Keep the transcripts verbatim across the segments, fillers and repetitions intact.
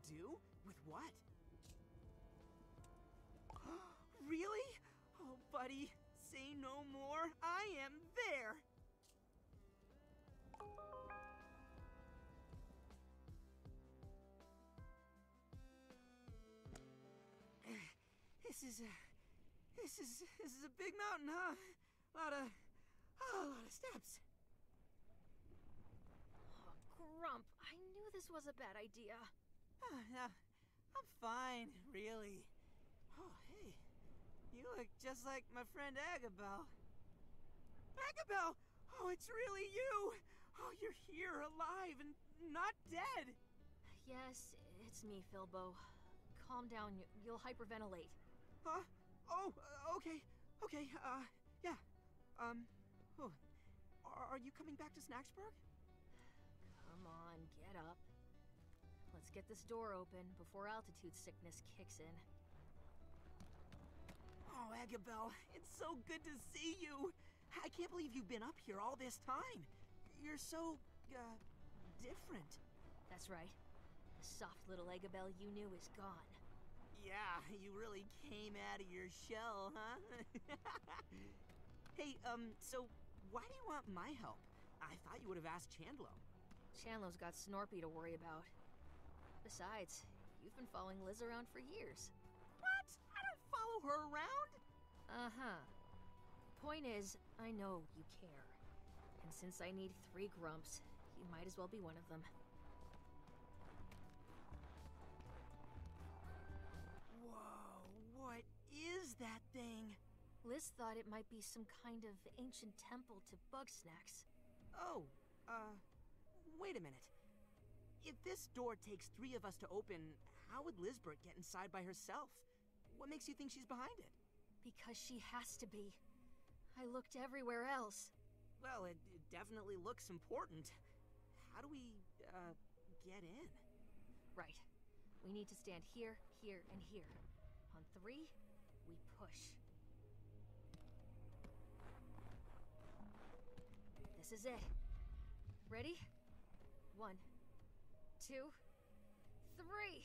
do? With what? Really? Oh, buddy, say no more. I am there. This is a, this is, this is a big mountain, huh? A lot of, oh, a lot of steps. Oh, Grump, I knew this was a bad idea. Uh, no, I'm fine, really. Oh, hey, you look just like my friend Agabel. Agabel! Oh, it's really you! Oh, you're here, alive, and not dead! Yes, it's me, Filbo. Calm down, you- you'll hyperventilate. Huh? Oh, uh, okay, okay, uh, yeah. Um, oh, are, are you coming back to Snacksburg? Come on, get up. Let's get this door open before altitude sickness kicks in. Oh, Agabel, it's so good to see you! I can't believe you've been up here all this time. You're so, uh, different. That's right. The soft little Agabel you knew is gone. Yeah, you really came out of your shell, huh? Hey, um, so why do you want my help? I thought you would have asked Chandlo. Chandlo's got Snorpy to worry about. Besides, you've been following Liz around for years. What? I don't follow her around! Uh-huh. Point is, I know you care. And since I need three Grumps, you might as well be one of them. Whoa, what is that thing? Liz thought it might be some kind of ancient temple to bugsnax. Oh, uh, wait a minute. If this door takes three of us to open, how would Lizbert get inside by herself? What makes you think she's behind it? Because she has to be. I looked everywhere else. Well, it, it definitely looks important. How do we, uh, get in? Right. We need to stand here, here, and here. On three, we push. This is it. Ready? One, two, three.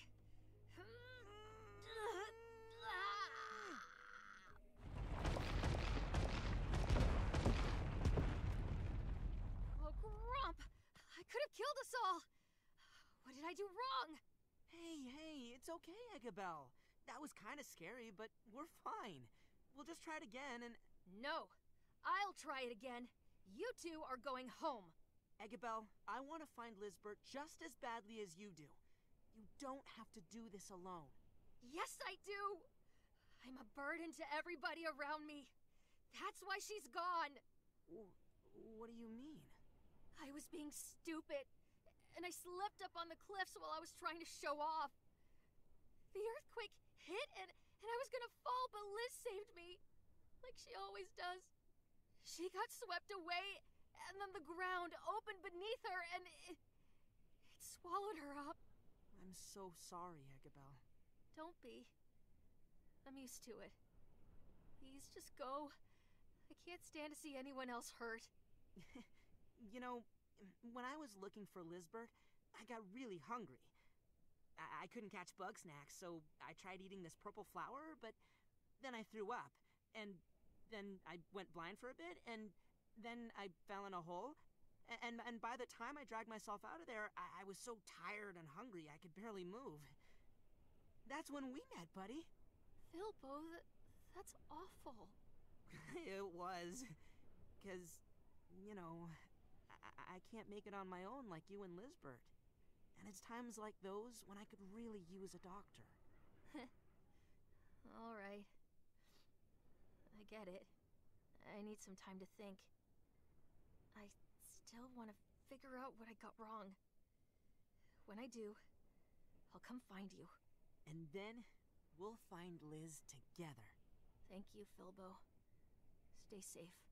Oh, Grump! I could have killed us all! What did I do wrong? Hey, hey, it's okay, Agabel. That was kind of scary, but we're fine. We'll just try it again and... No, I'll try it again. You two are going home. Agabel, I want to find Lizbert just as badly as you do. You don't have to do this alone. Yes, I do! I'm a burden to everybody around me. That's why she's gone. W- what do you mean? I was being stupid, and I slipped up on the cliffs while I was trying to show off. The earthquake hit, and, and I was gonna fall, but Liz saved me. Like she always does. She got swept away, and then the ground opened beneath her, and it, it swallowed her up. I'm so sorry, Agabel. Don't be. I'm used to it. Please just go. I can't stand to see anyone else hurt. You know, when I was looking for Lizbert, I got really hungry. I, I couldn't catch bugsnax, so I tried eating this purple flower, but then I threw up, and then I went blind for a bit, and then I fell in a hole, and and, and by the time I dragged myself out of there, I, I was so tired and hungry I could barely move. That's when we met, buddy. Filbo, th that's awful. It was, because, you know, I, I can't make it on my own like you and Lizbert. And it's times like those when I could really use a doctor. All right. I get it. I need some time to think. I still want to figure out what I got wrong. When I do, I'll come find you. And then we'll find Liz together. Thank you, Filbo. Stay safe.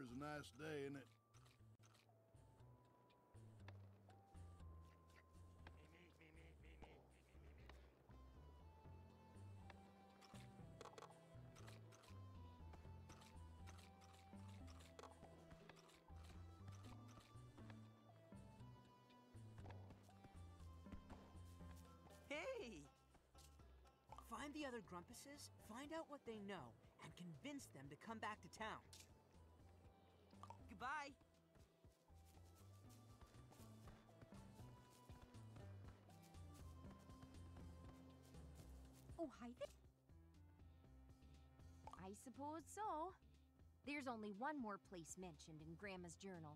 Sure is a nice day, isn't it? Hey! Find the other Grumpuses, find out what they know, and convince them to come back to town. Goodbye! Oh, hi there. I suppose so. There's only one more place mentioned in Grandma's journal.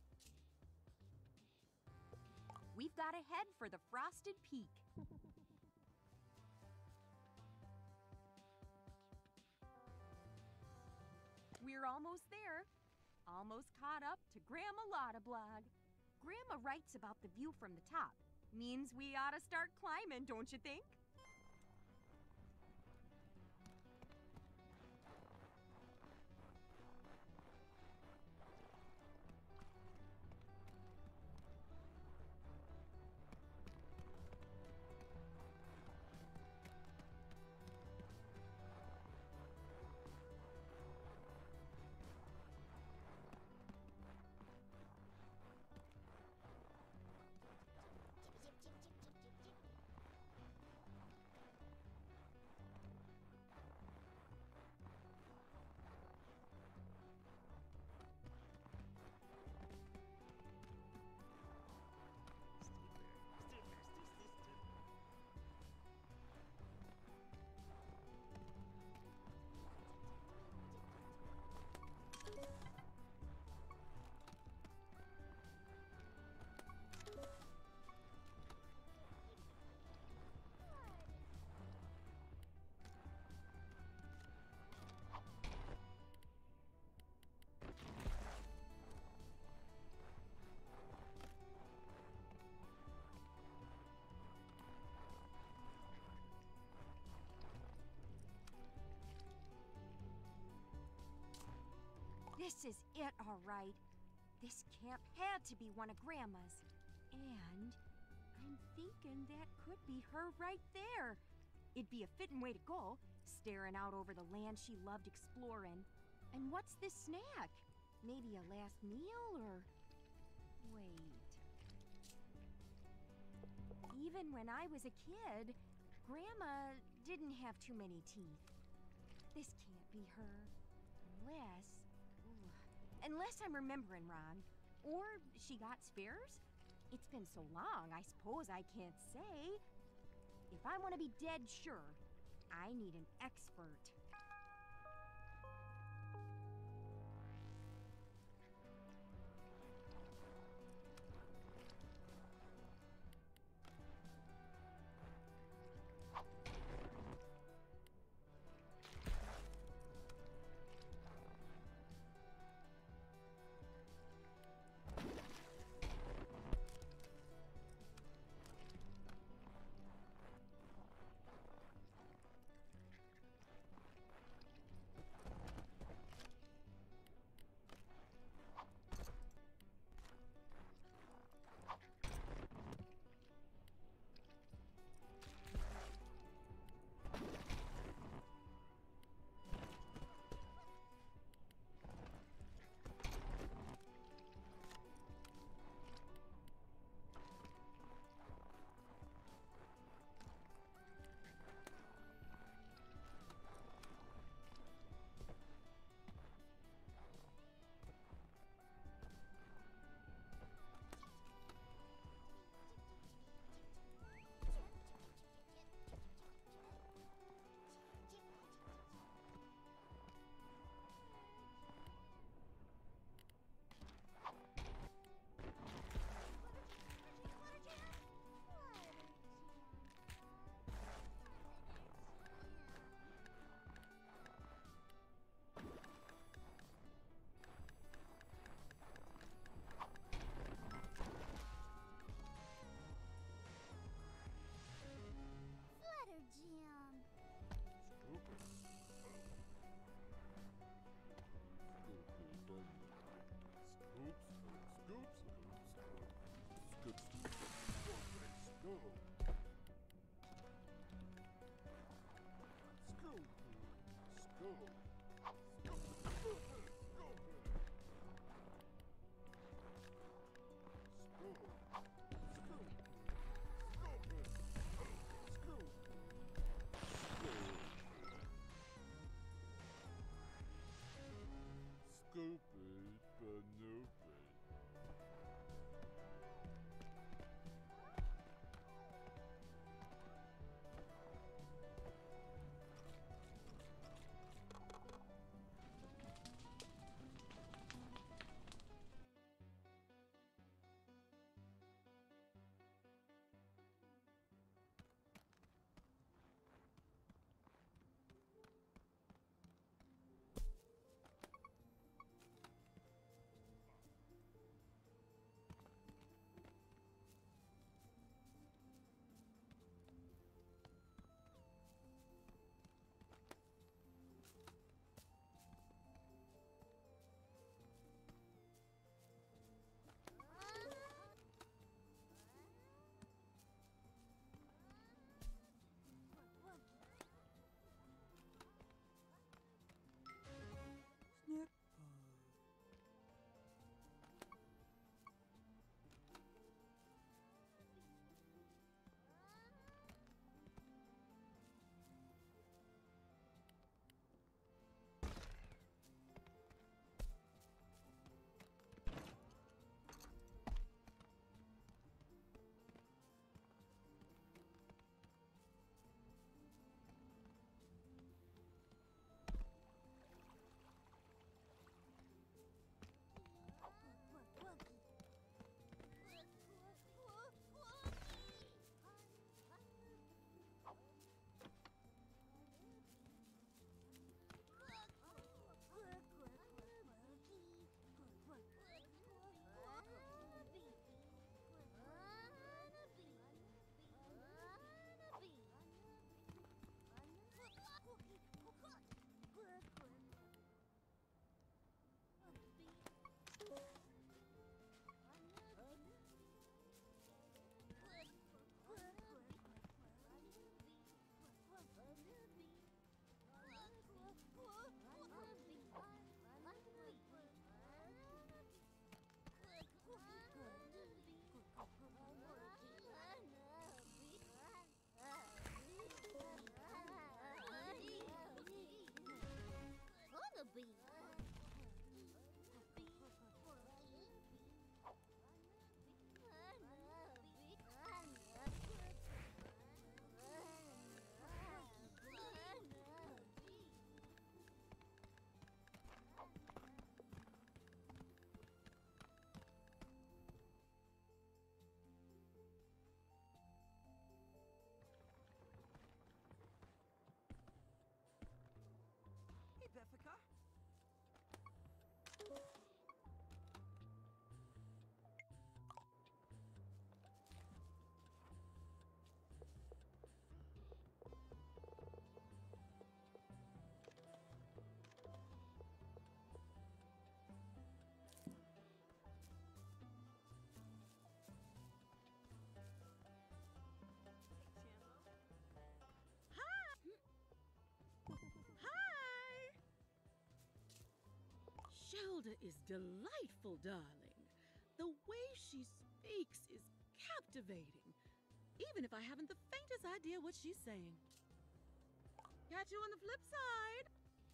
We've got to head for the Frosted Peak. We're almost there. Almost caught up to Grandma Lotta Blog. Grandma writes about the view from the top. Means we ought to start climbing, don't you think? This is it, all right. This camp had to be one of Grandma's. And I'm thinking that could be her right there. It'd be a fitting way to go, staring out over the land she loved exploring. And what's this snack? Maybe a last meal, or... Wait. Even when I was a kid, Grandma didn't have too many teeth. This can't be her. Unless... Unless I'm remembering wrong. Or she got spares? It's been so long, I suppose I can't say. If I want to be dead sure, I need an expert. Zelda is delightful, darling. The way she speaks is captivating, even if I haven't the faintest idea what she's saying. Catch you on the flip side.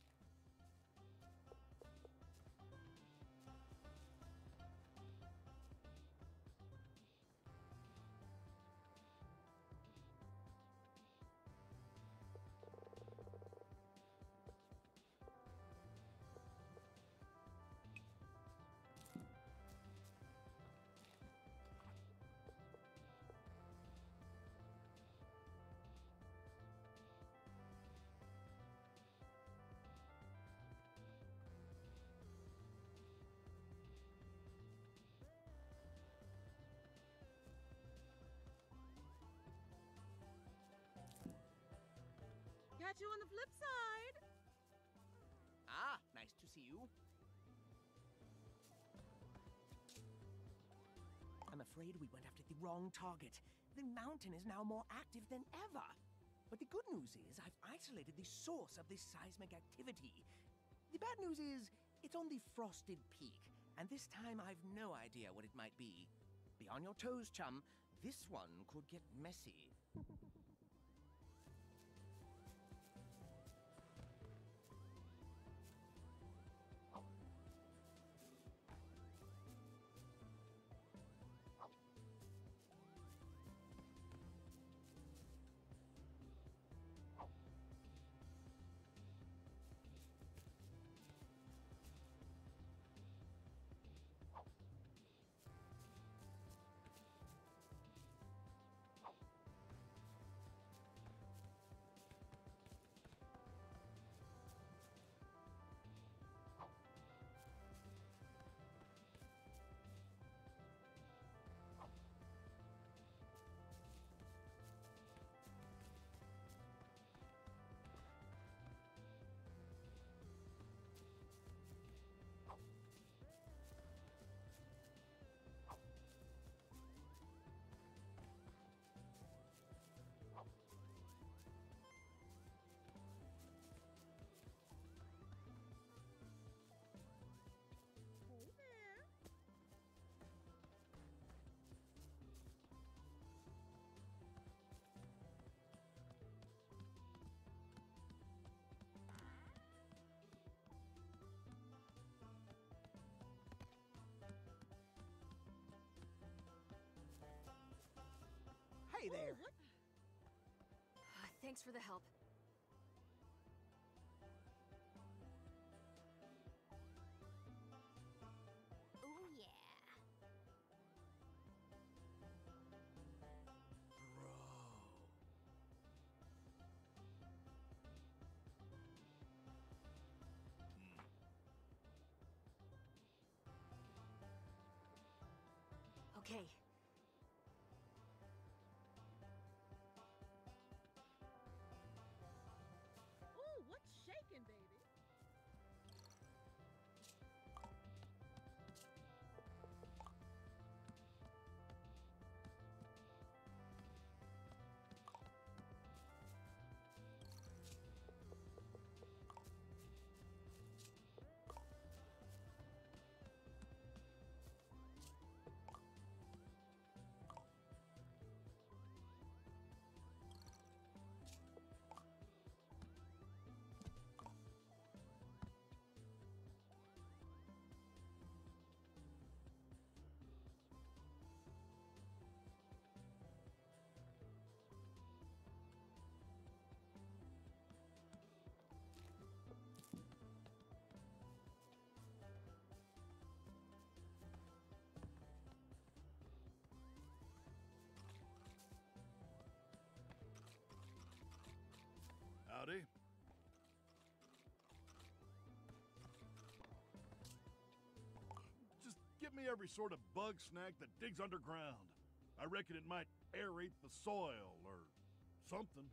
Catch you on the flip side. Ah, nice to see you. I'm afraid we went after the wrong target. The mountain is now more active than ever. But the good news is I've isolated the source of this seismic activity. The bad news is it's on the frosted peak, and this time I've no idea what it might be. Be on your toes, chum. This one could get messy. Hey there. Ooh, what? Uh, thanks for the help. Oh, yeah. Okay. Ooh, what's shaking, baby? Howdy. Just give me every sort of bug snack that digs underground. I reckon it might aerate the soil or something.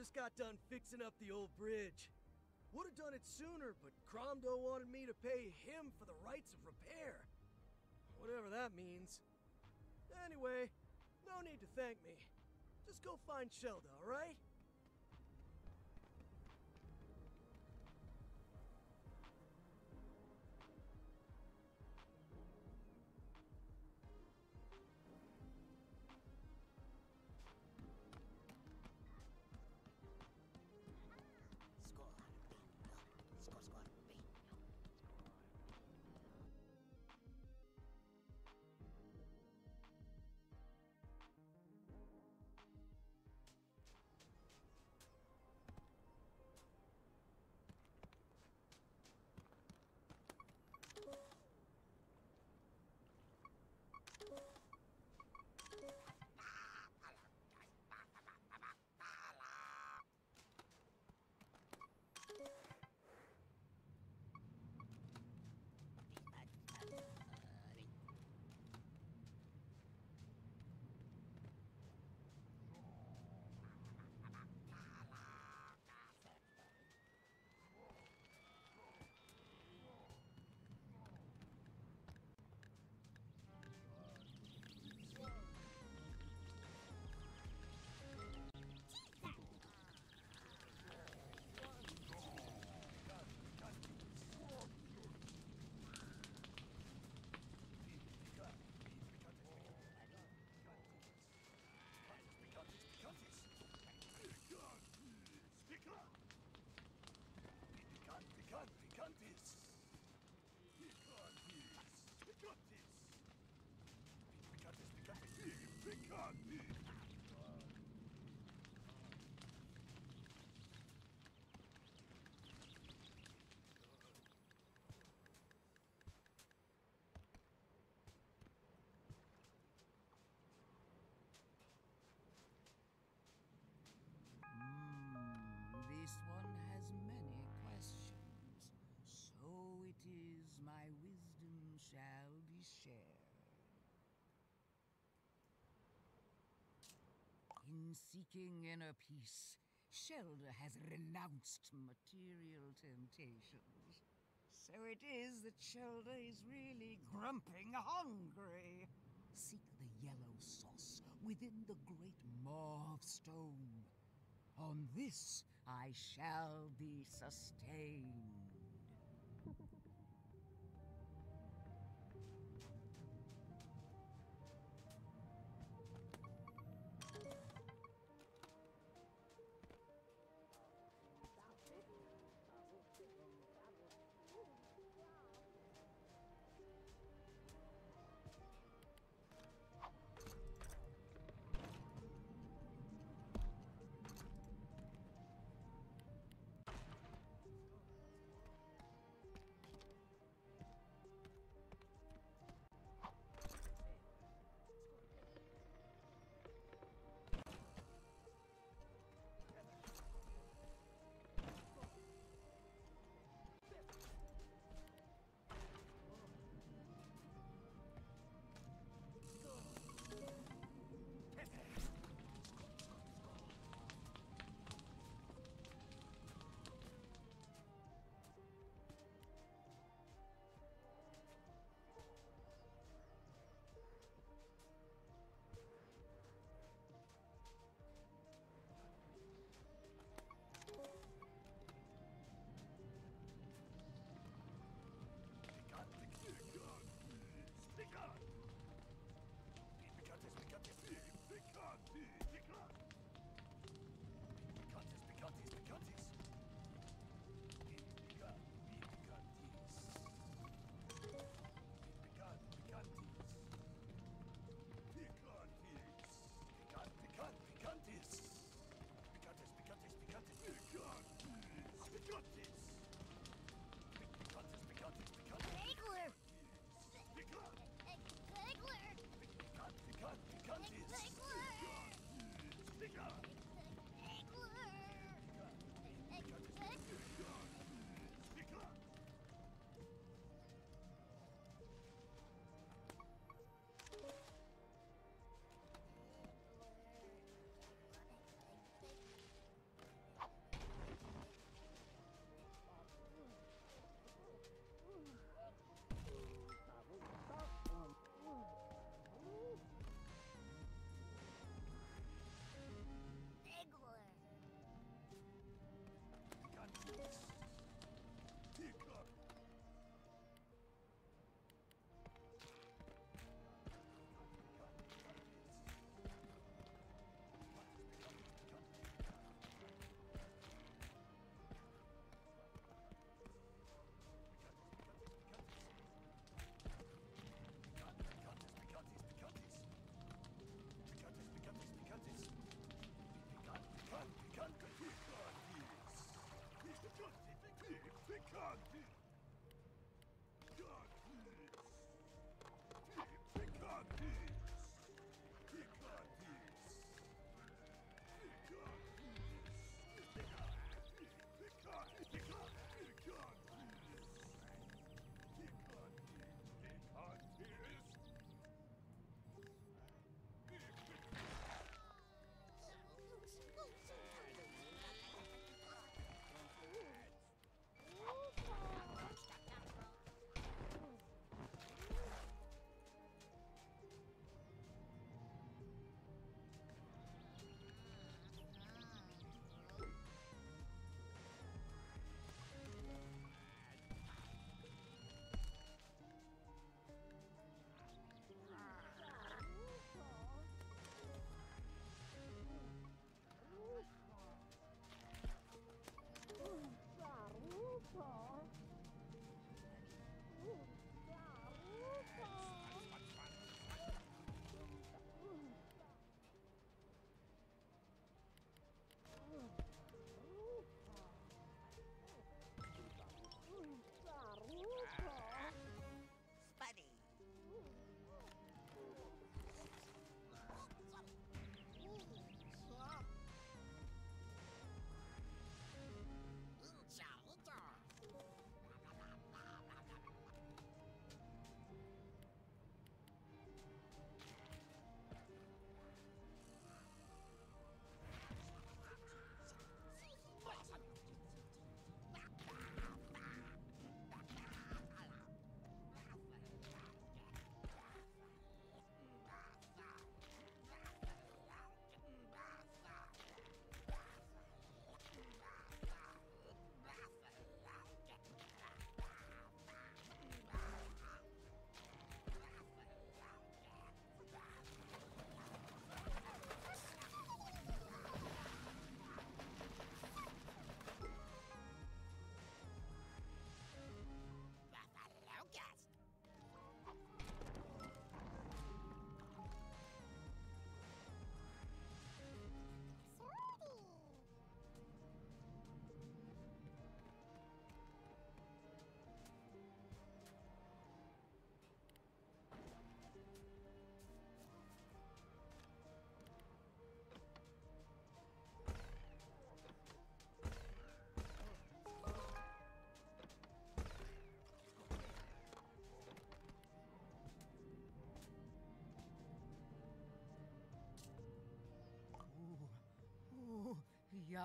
just got done fixing up the old bridge. Would have done it sooner, but Cromdo wanted me to pay him for the rights of repair. Whatever that means. Anyway, no need to thank me. Just go find Shelda, alright? This one has many questions, so it is my wisdom shall be shared. In seeking inner peace, Shelda has renounced material temptations. So it is that Shelda is really grumping hungry. Seek the yellow sauce within the great maw of stone. On this I shall be sustained.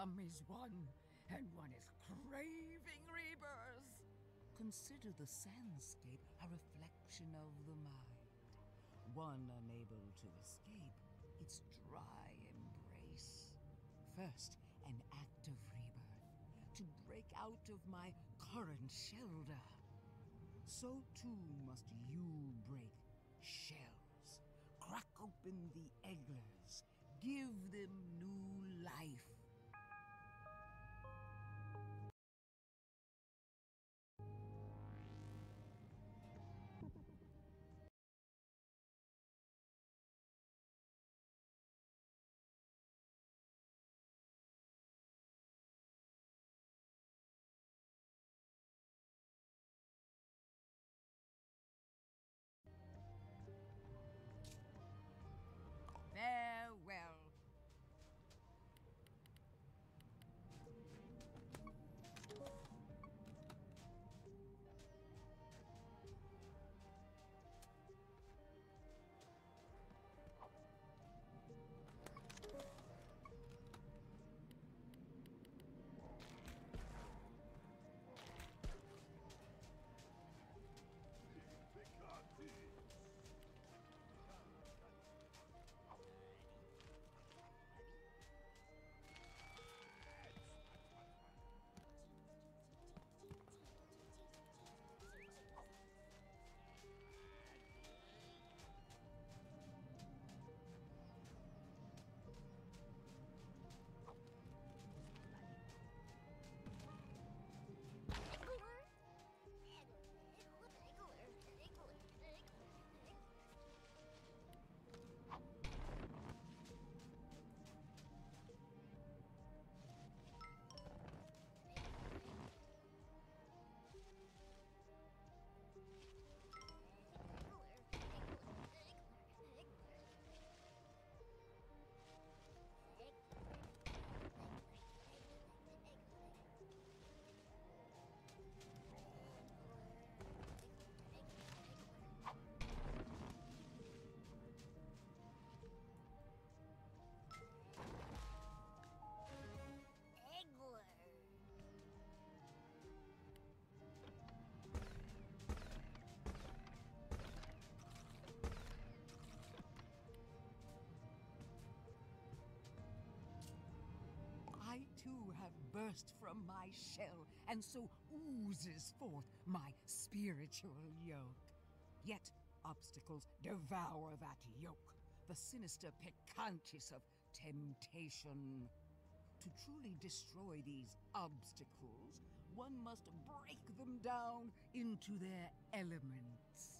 Some is one, and one is craving rebirth. Consider the sandscape a reflection of the mind. One unable to escape its dry embrace. First, an act of rebirth, to break out of my current shelter. So too must you break shells, crack open the egglers, give them new life. Farewell. I too have burst from my shell, and so oozes forth my spiritual yoke. Yet obstacles devour that yoke, the sinister picantis of temptation. To truly destroy these obstacles, one must break them down into their elements.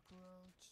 cockroach.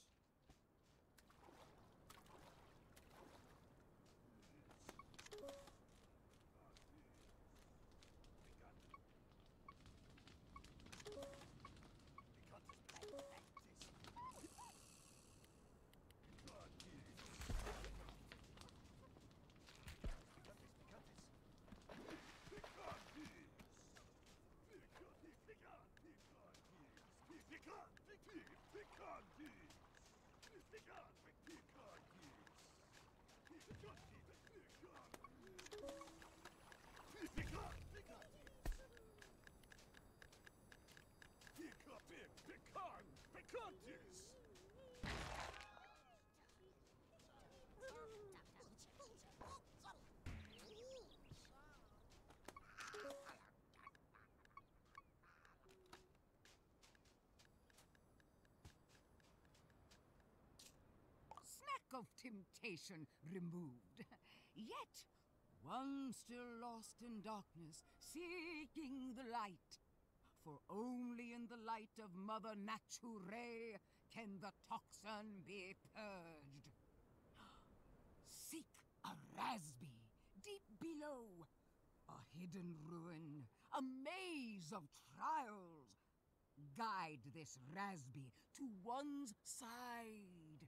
Snack of temptation removed. Yet, one still lost in darkness, seeking the light. For only in the light of Mother Nature can the toxin be purged. Seek a raspberry deep below. A hidden ruin, a maze of trials. Guide this raspberry to one's side.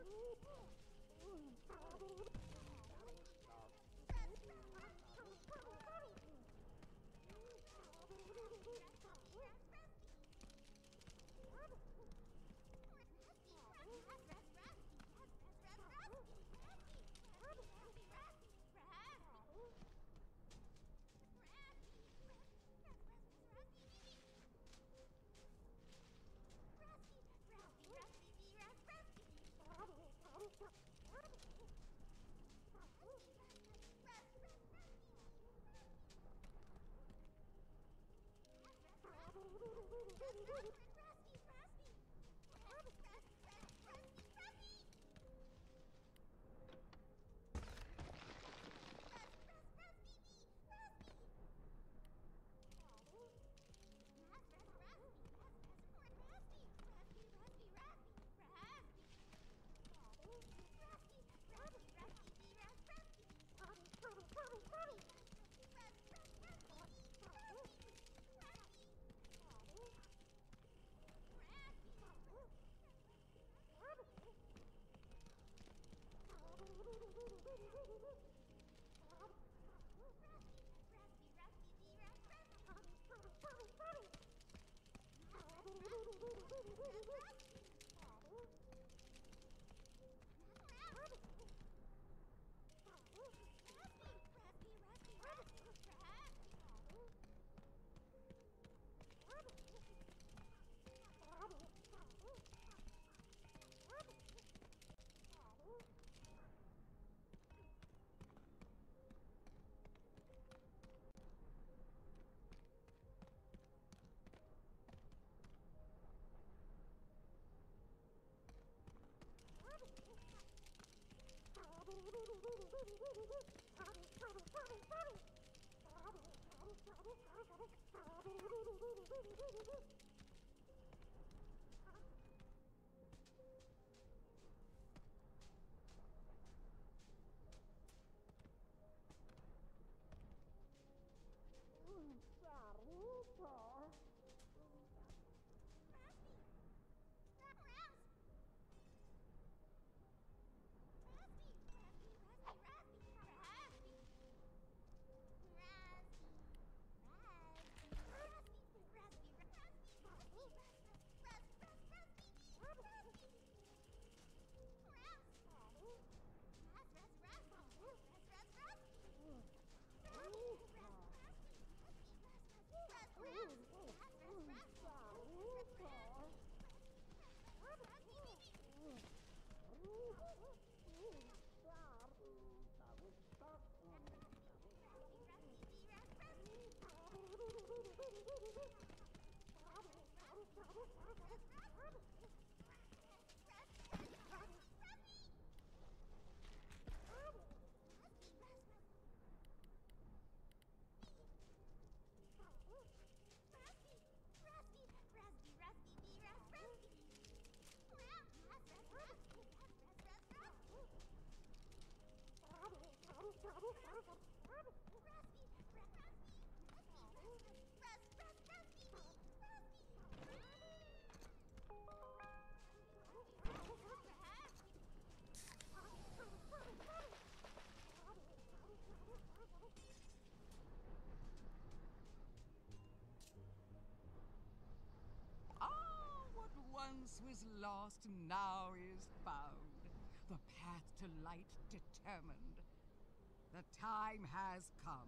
Once was lost, now is found. The path to light determined. The time has come.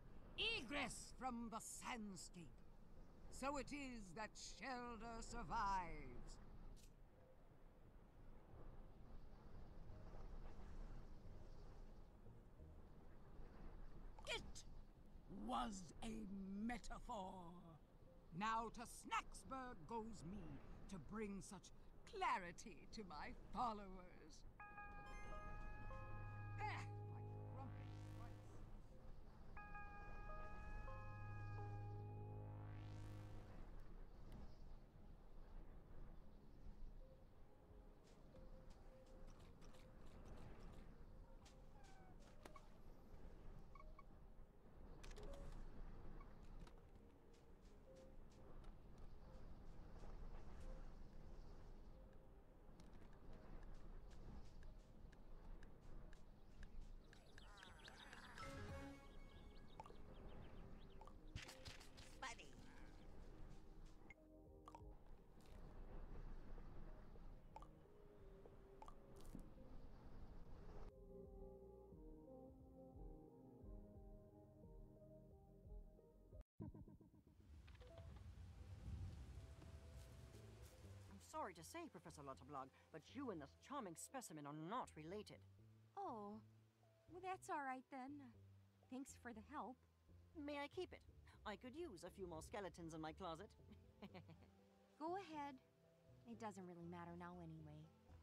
Egress from the sandscape. So it is that Shelder survives. It was a metaphor. Now to Snacksburg goes me, to bring such clarity to my followers. Ah, my grumpy sprites. sorry to say, Professor Lutterblog, but you and this charming specimen are not related. Oh, well, that's all right then. Thanks for the help. May I keep it? I could use a few more skeletons in my closet. Go ahead. It doesn't really matter now anyway.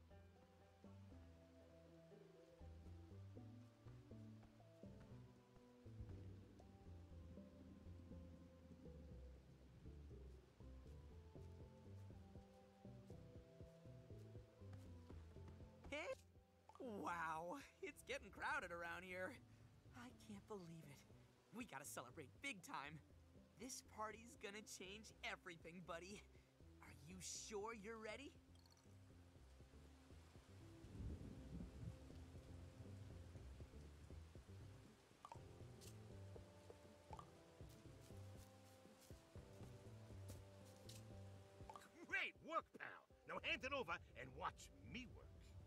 Hey! Wow, it's getting crowded around here. I can't believe it. We gotta celebrate big time. This party's gonna change everything, buddy. Are you sure you're ready? Great work, pal. Now hand it over and watch me work.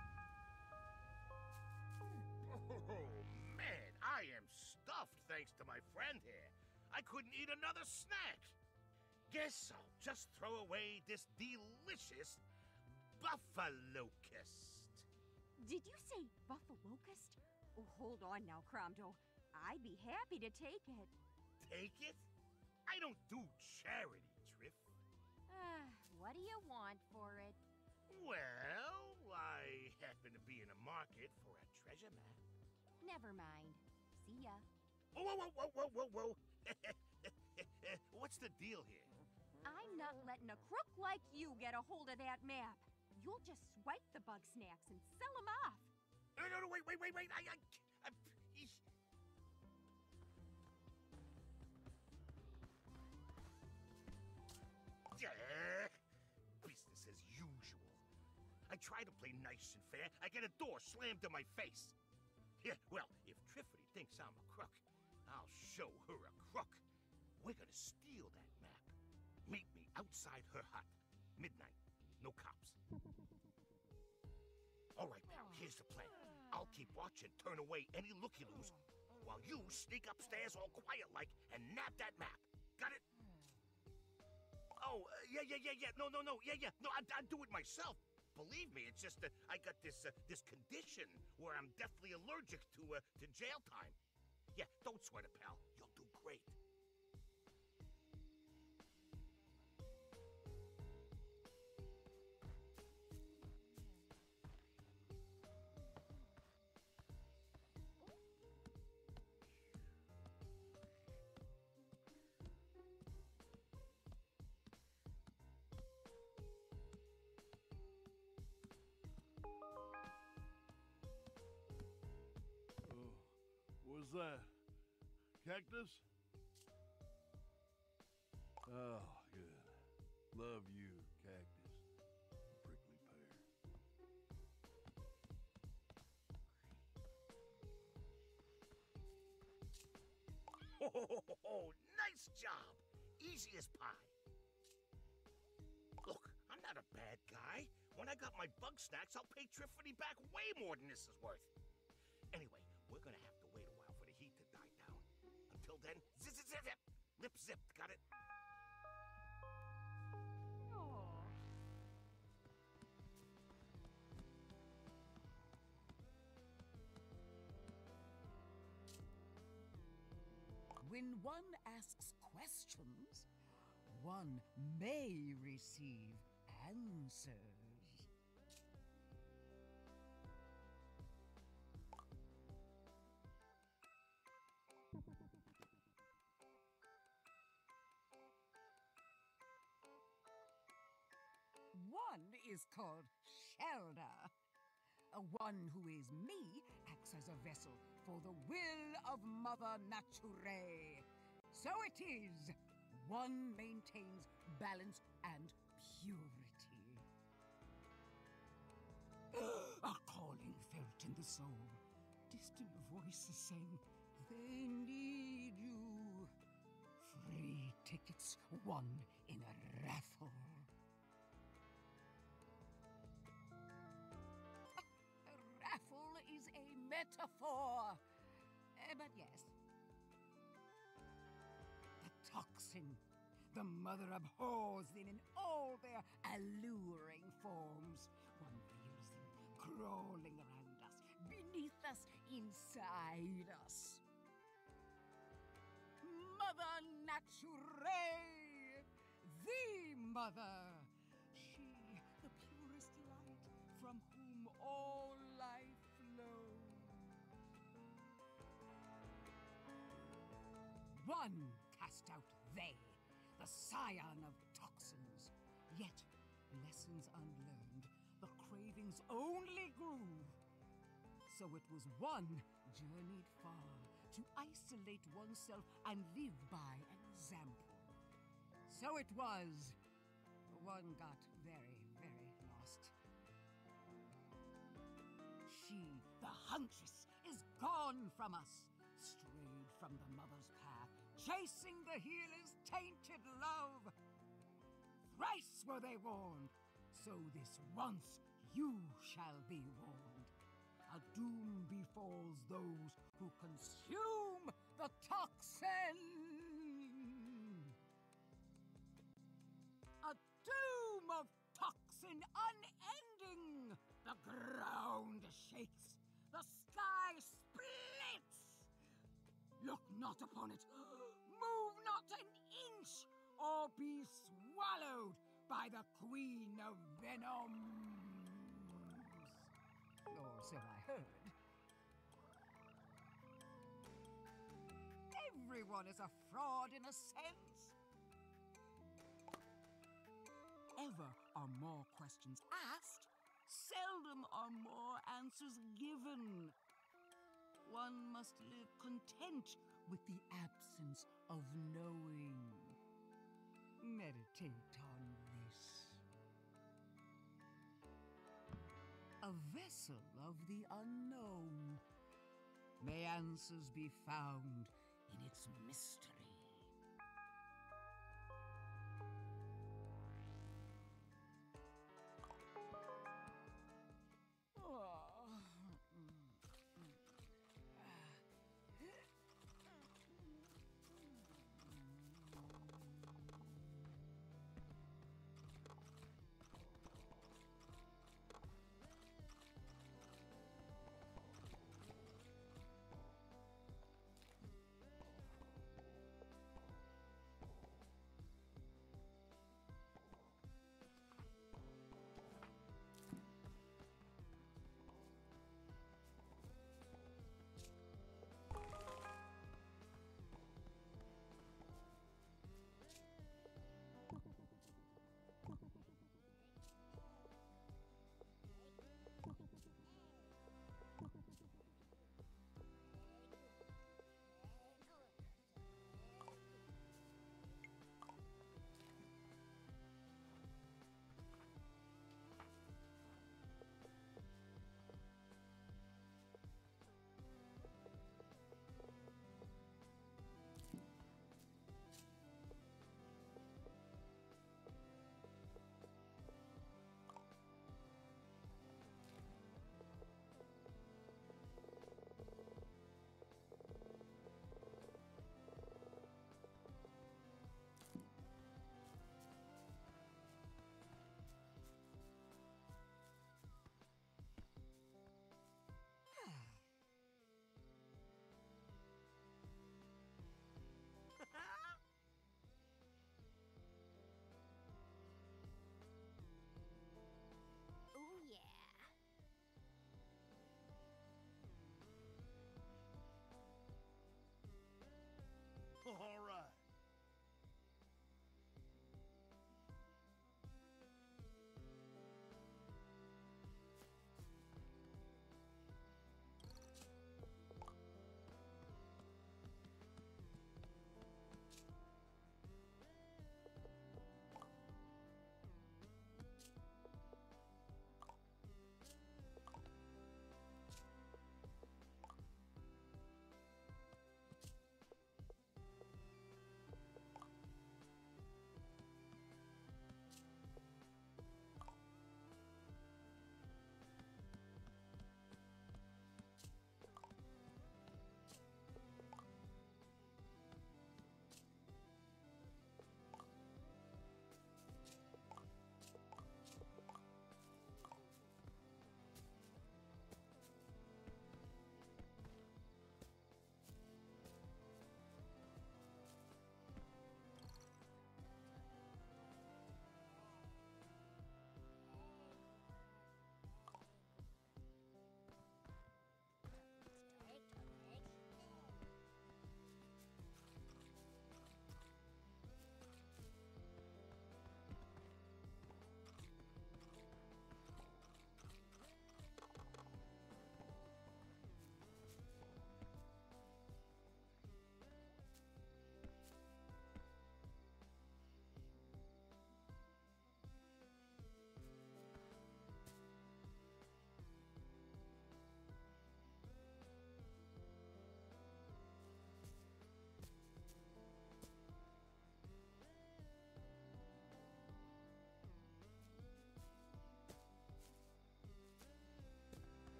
Oh, man, I am stuffed thanks to my friend here. I couldn't eat another snack. Guess I'll just throw away this delicious buffalocust. Did you say buffalocust? Oh, hold on now, Cromdo. I'd be happy to take it. Take it? I don't do charity, Triff. Ah, what do you want for it? Well, I happen to be in a market for a treasure map. Never mind. See ya. Oh, whoa, whoa, whoa, whoa, whoa, whoa. What's the deal here? I'm not letting a crook like you get a hold of that map. You'll just swipe the bugsnax and sell them off. No, no, no, wait, wait, wait, wait. I, I, I eesh. Yeah, business as usual. I try to play nice and fair. I get a door slammed in my face. Yeah, well, if Triffity thinks I'm a crook, I'll show her a crook. We're gonna steal that map. Meet me outside her hut. Midnight. No cops. All right, pal, here's the plan. I'll keep watch and turn away any looky-loos while you sneak upstairs all quiet-like and nab that map. Got it? Oh, uh, yeah, yeah, yeah, yeah. No, no, no. Yeah, yeah. No, I'd, I'd do it myself. Believe me, it's just that I got this uh, this condition where I'm deathly allergic to uh, to jail time. Yeah, don't sweat it, pal. You'll do great. What's that? Cactus? Oh, good. Love you, cactus. Prickly pear. Oh, nice job. Easy as pie. Look, I'm not a bad guy. When I got my bugsnax, I'll pay Triffity back way more than this is worth. Anyway, we're gonna have to wait a while for the heat to die down. Until then, zip, zip, zip, zip. Lip zipped, got it? Oh. When one asks questions, one may receive answers. One is called Shelda. Uh, One who is me acts as a vessel for the will of Mother Nature. So it is. One maintains balance and purity. A calling felt in the soul. Distant voices saying, they need you. Free tickets won in a raffle. A raffle is a metaphor. Uh, but yes. The toxin, the mother abhors them in all their alluring forms. One feels them crawling around us, beneath us, inside us. Mother Nature, the mother, she, the purest light, from whom all life flows. One cast out they, the scion of toxins. Yet, lessons unlearned, the cravings only grew. So it was one journeyed far to isolate oneself and live by example. So it was one got very, very lost. She, the huntress, is gone from us, strayed from the mother's path, chasing the healer's tainted love. Thrice were they warned, so this once you shall be warned. A doom befalls those who consume the toxin. A doom of toxin unending. The ground shakes, the sky splits. Look not upon it, move not an inch, or be swallowed by the Queen of Venoms. Or so I heard. Everyone is a fraud in a sense. Ever are more questions asked, seldom are more answers given. One must live content with the absence of knowing. Meditate on this. A vessel of the unknown. May answers be found in its mystery.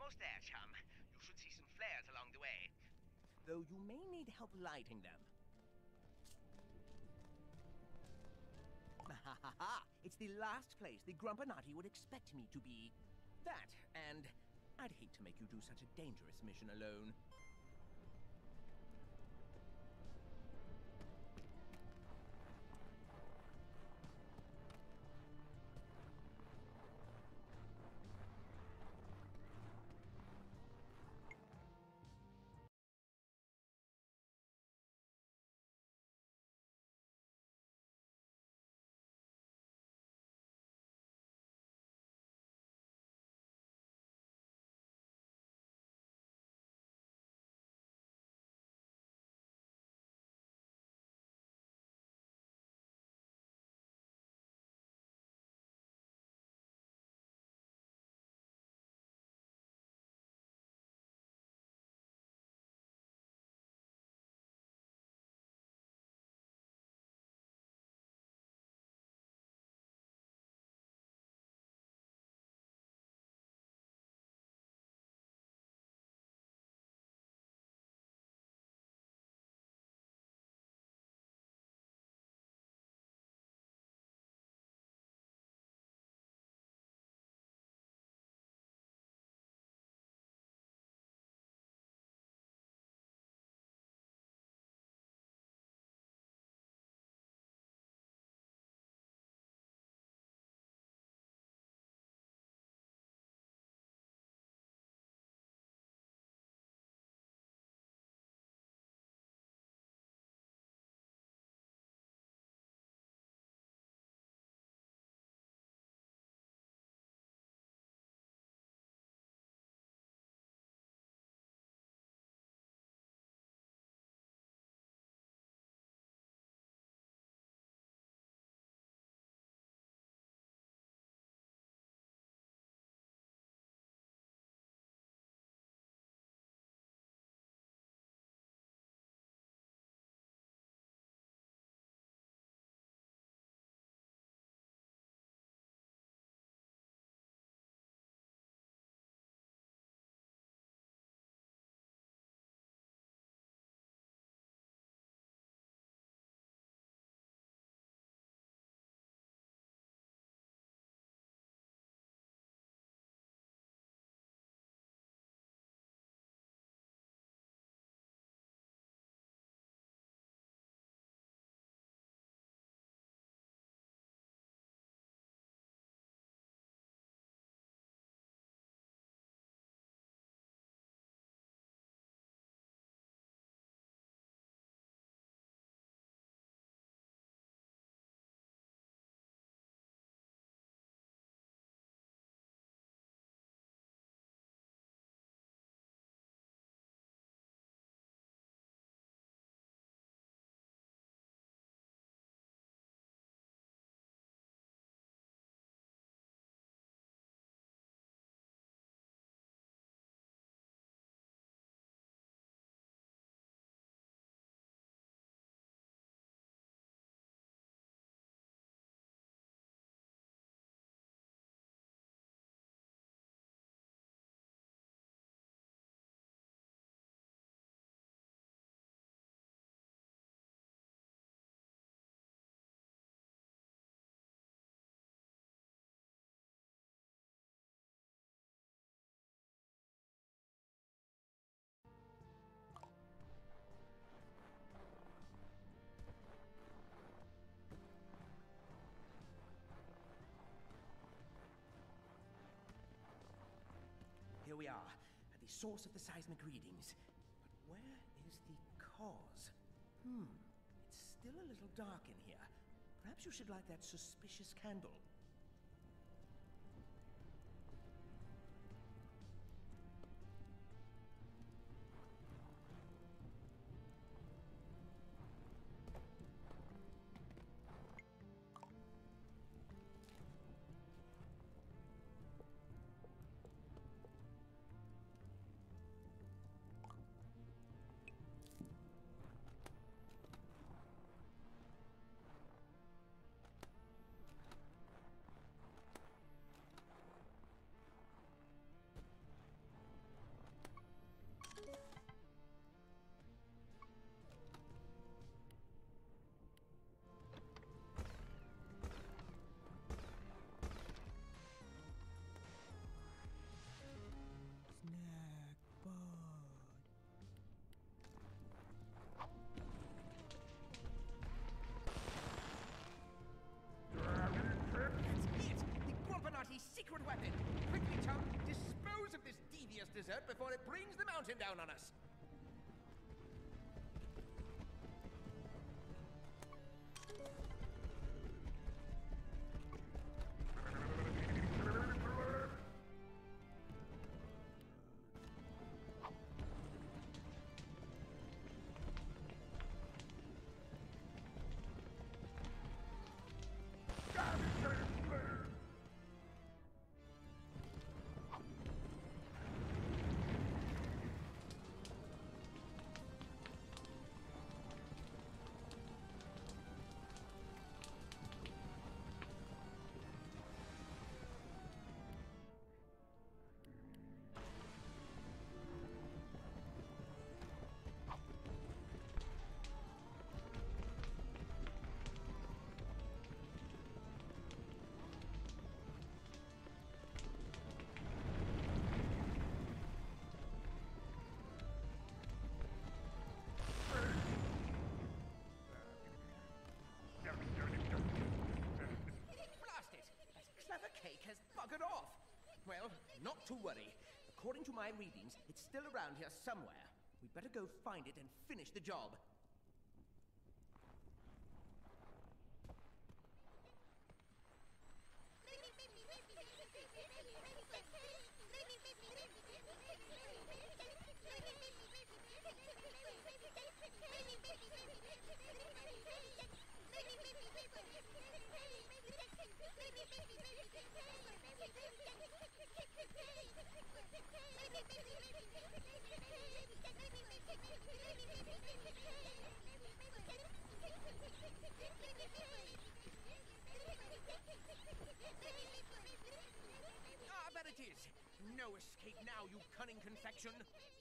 Almost there, chum. You should see some flares along the way. Though you may need help lighting them. Ha ha ha! It's the last place the Grumpinati would expect me to be. That, and I'd hate to make you do such a dangerous mission alone. Here we are, at the source of the seismic readings. But where is the cause? Hmm, it's still a little dark in here. Perhaps you should light that suspicious candle. dessert before it brings the mountain down on us. Buggered off. Well, not to worry. According to my readings, it's still around here somewhere. We'd better go find it and finish the job. Ah, but it is. No escape now, you cunning confection.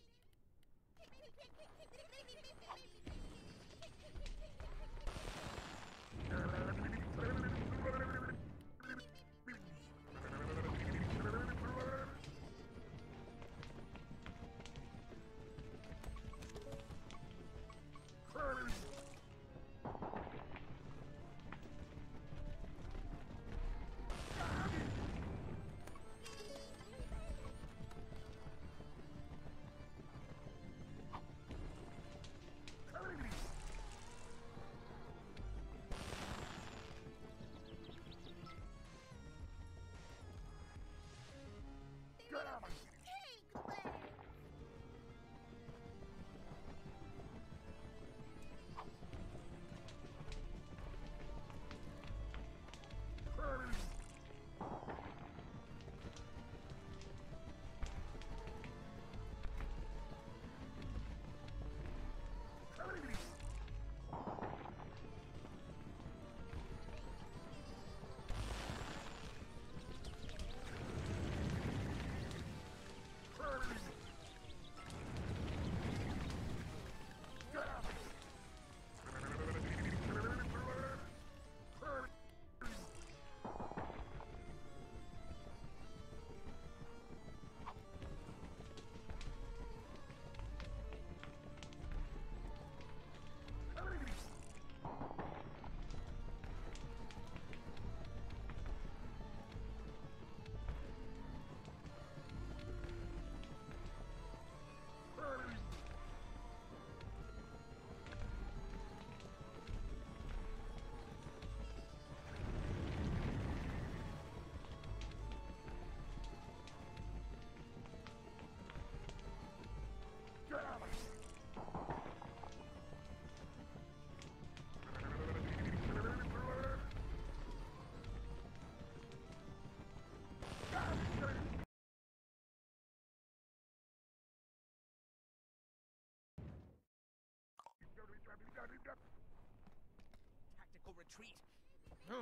Tactical retreat. Oh.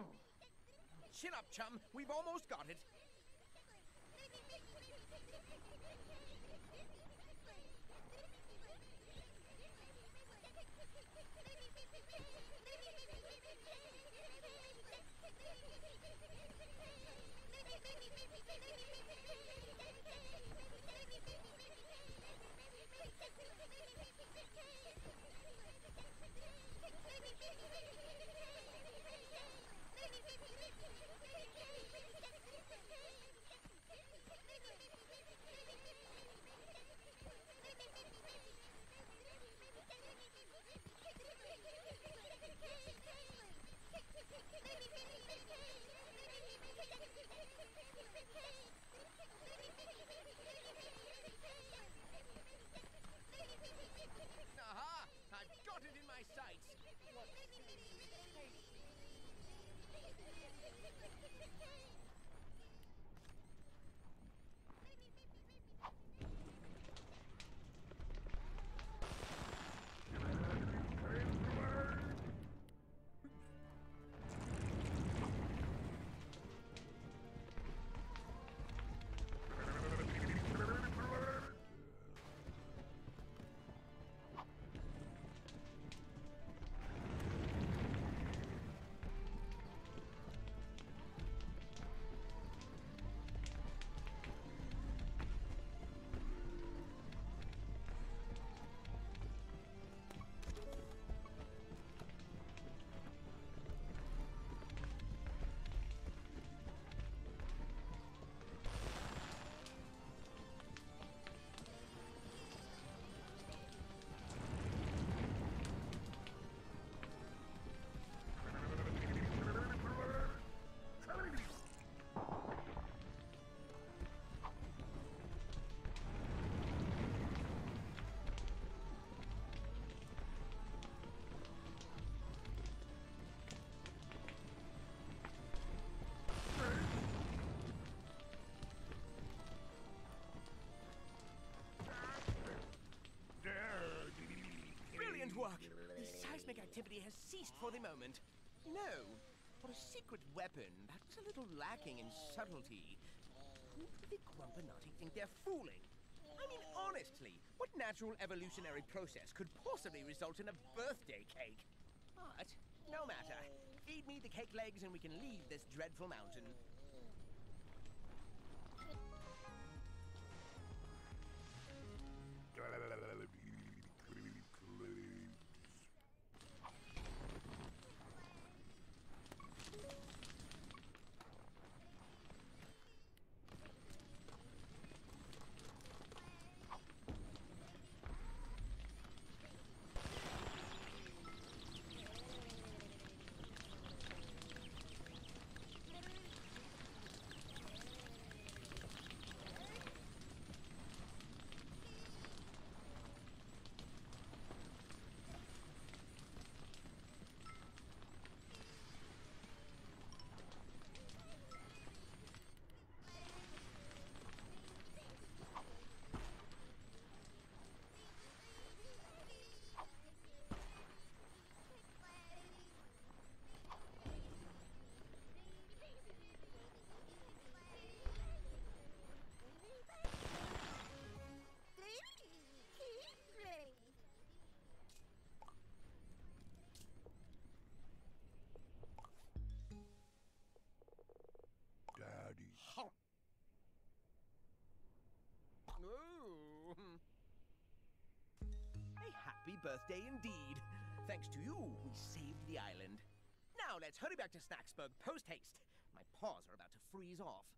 Chin up, chum. We've almost got it. activity has ceased for the moment. No, for a secret weapon, that's a little lacking in subtlety. Who do the Grumpinati think they're fooling? I mean, honestly, what natural evolutionary process could possibly result in a birthday cake? But, no matter. Feed me the cake legs and we can leave this dreadful mountain. Daddy. Ooh. A happy birthday indeed. Thanks to you, we saved the island. Now let's hurry back to Snacksburg post-haste. My paws are about to freeze off.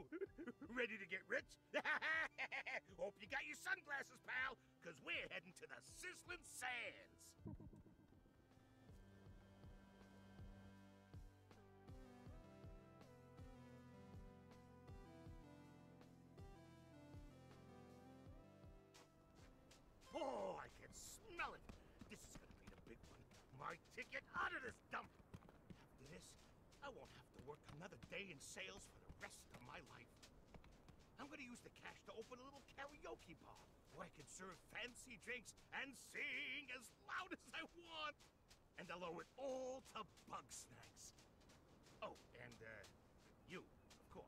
Ready to get rich? Hope you got your sunglasses, pal, because we're heading to the sizzling sands. Oh, I can smell it. This is gonna be the big one. My ticket out of this dump. After this, I won't have to work another day in sales for the rest of my life. I'm gonna use the cash to open a little karaoke bar where I can serve fancy drinks and sing as loud as I want. And I'll owe it all to Bugsnax. Oh, and, uh, you, of course.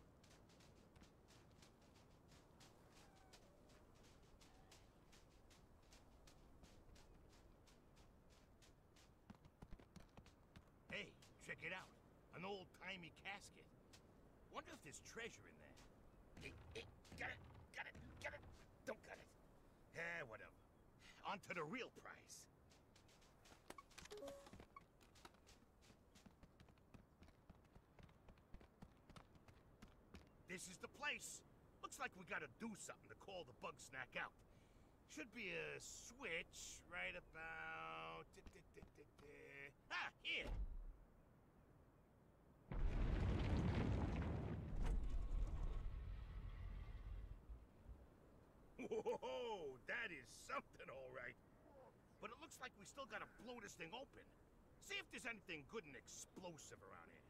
Hey, check it out. An old-timey casket. Wonder if there's treasure in there. Hey, hey, got it, got it, got it. Don't got it. Eh, whatever. On to the real prize. This is the place. Looks like we gotta do something to call the Bugsnax out. Should be a switch right about... Ah, here! Whoa, that is something, all right. But it looks like we still gotta blow this thing open. See if there's anything good and explosive around here.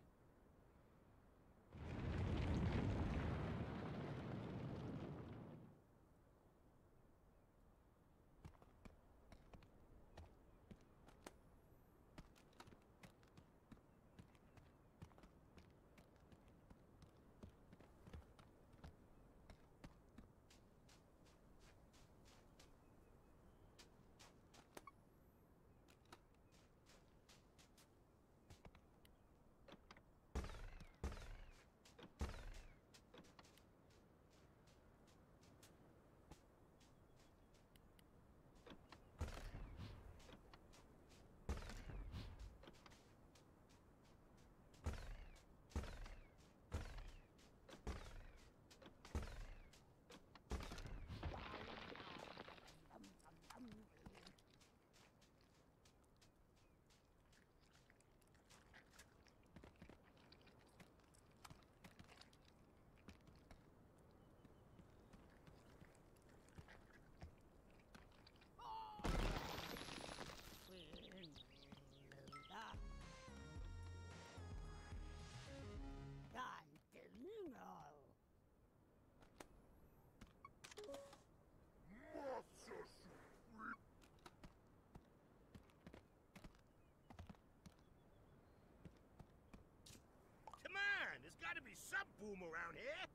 Come on, there's gotta be some boom around here.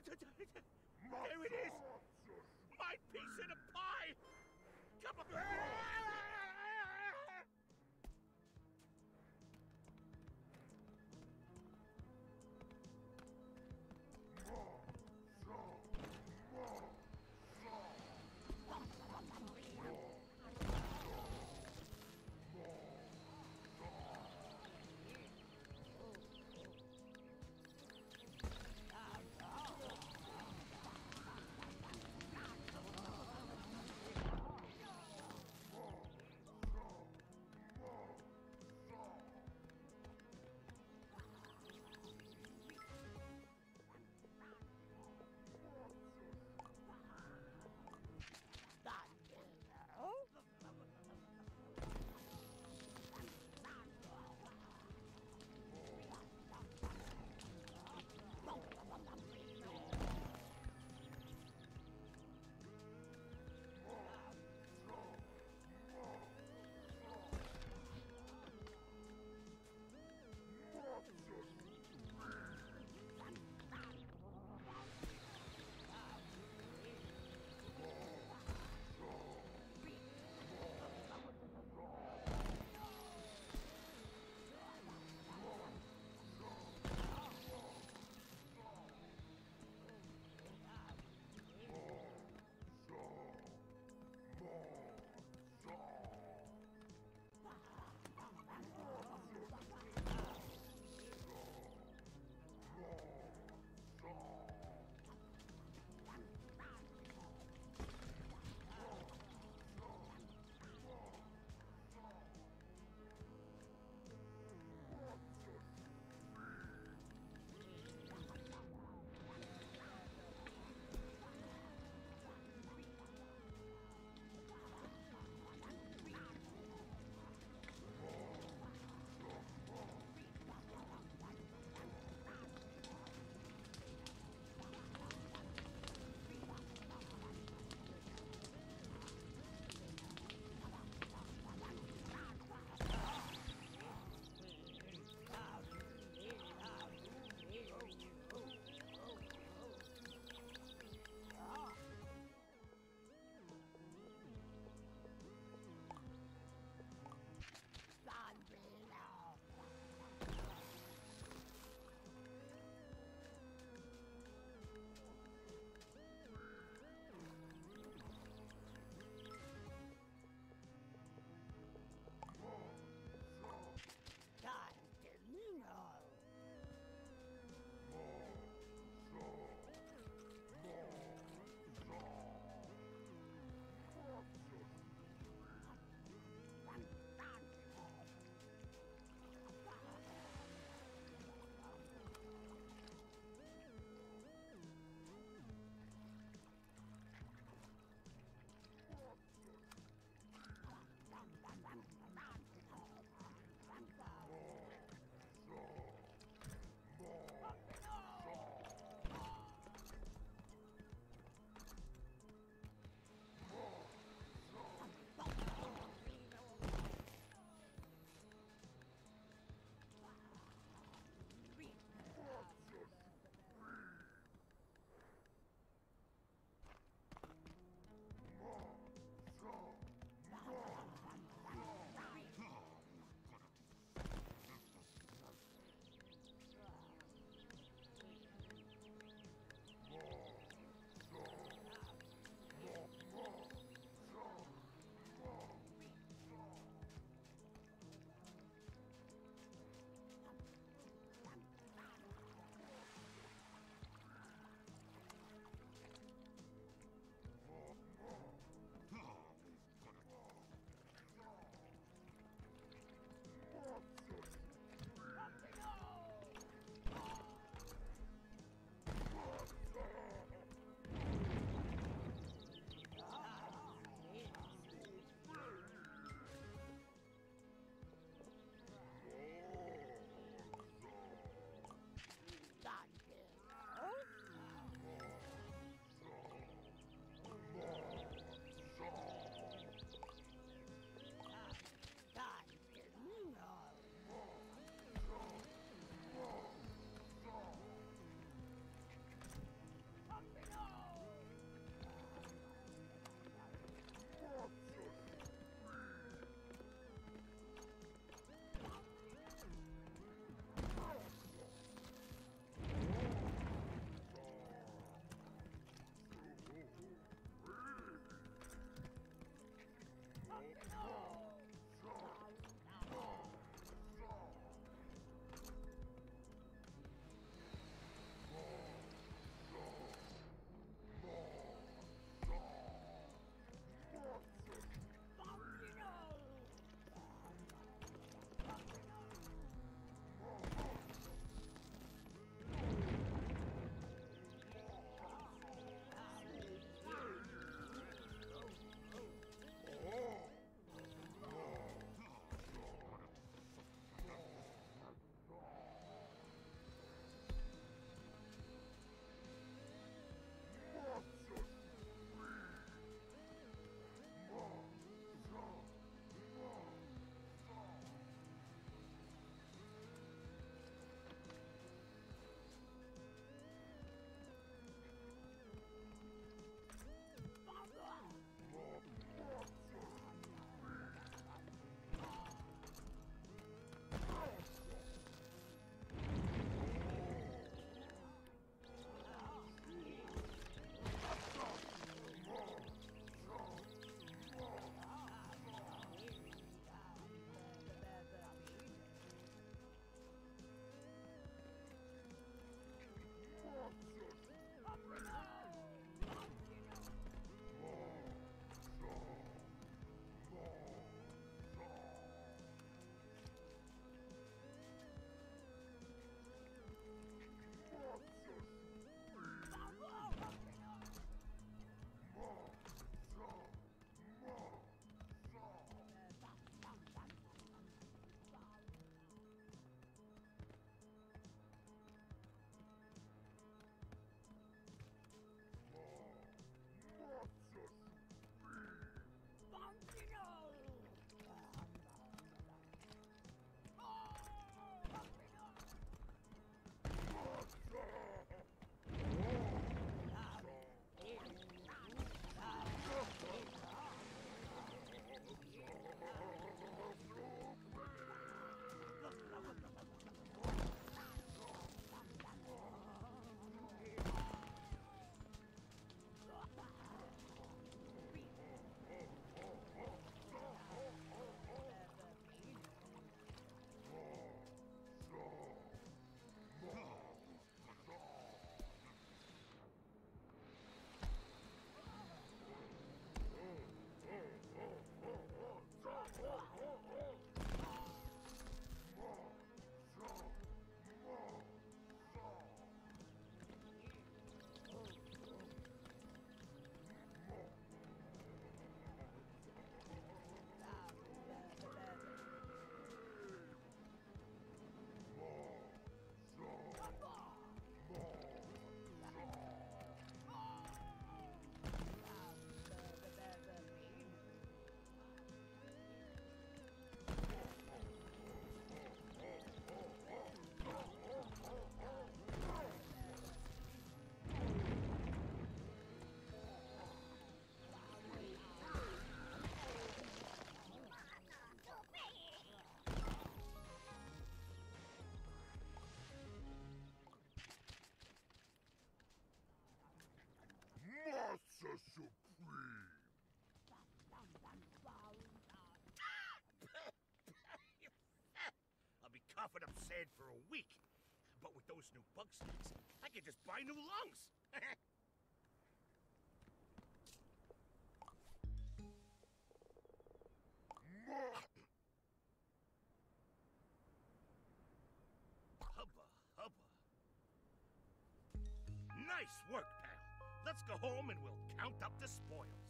There it is! My piece of the pie! Come on! The Supreme. I'll be coughing up sand for a week. But with those new bug snacks, I can just buy new lungs. Hubba, hubba. Nice work, pal. Let's go home and we'll count up the spoils.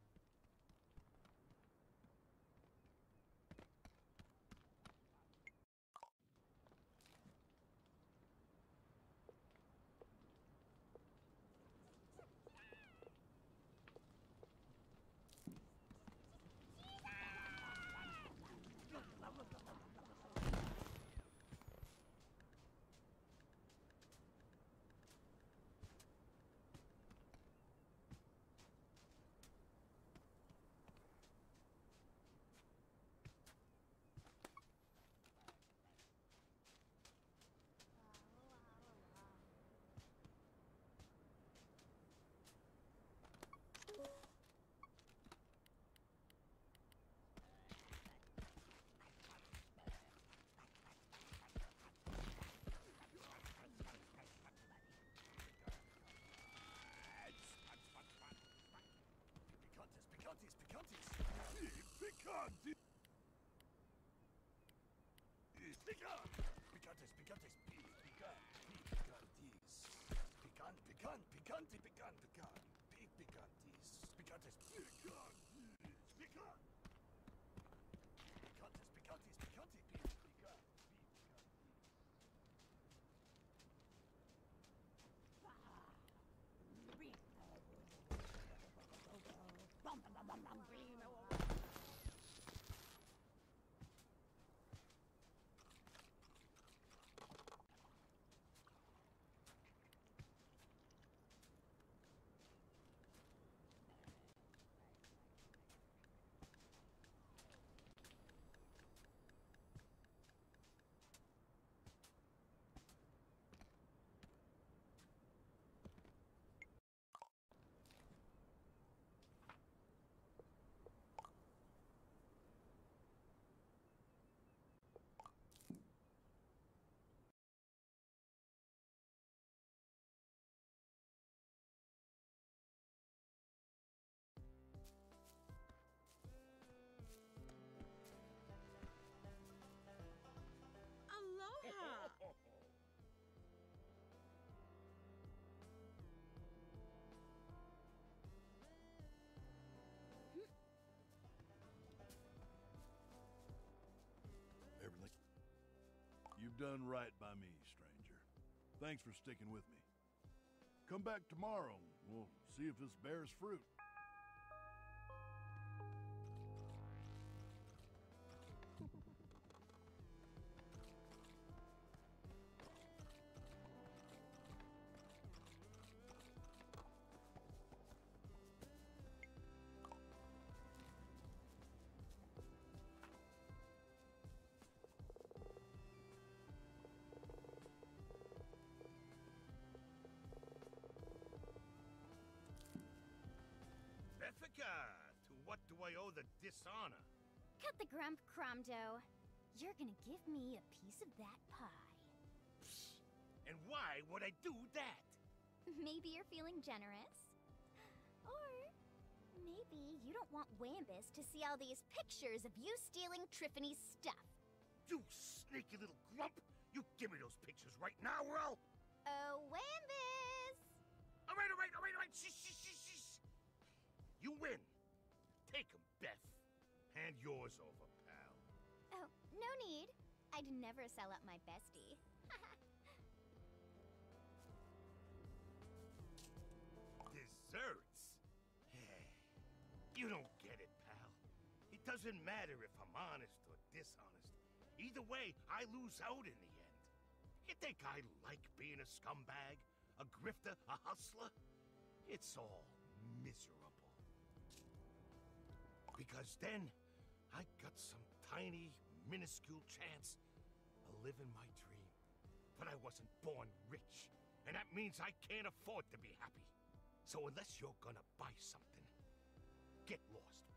Picantes! Pican! Picantes, picantes, pi, pican, pi, picantes. Pican, pican, picante, pican, pican, pi, picantes. Picantes, picantes, pican. Picantes, picantes, picante, pi, pican, Aloha! Everything. You've done right by me, stranger. Thanks for sticking with me. Come back tomorrow. We'll see if this bears fruit. Beffica, to what do I owe the dishonor? Cut the grump, Cromdo. You're gonna give me a piece of that pie. And why would I do that? Maybe you're feeling generous. Or maybe you don't want Wambus to see all these pictures of you stealing Triffany's stuff. You sneaky little grump! You give me those pictures right now, or I'll... Oh, Wambus! All right, all right, all right, all right. Shh, shh, shh, shh. You win. Take 'em, Beth. Hand yours over, pal. Oh, no need. I'd never sell out my bestie. Desserts? You don't get it, pal. It doesn't matter if I'm honest or dishonest. Either way, I lose out in the end. You think I like being a scumbag? A grifter? A hustler? It's all miserable. Because then, I got some tiny, minuscule chance of living my dream. But I wasn't born rich, and that means I can't afford to be happy. So unless you're gonna buy something, get lost,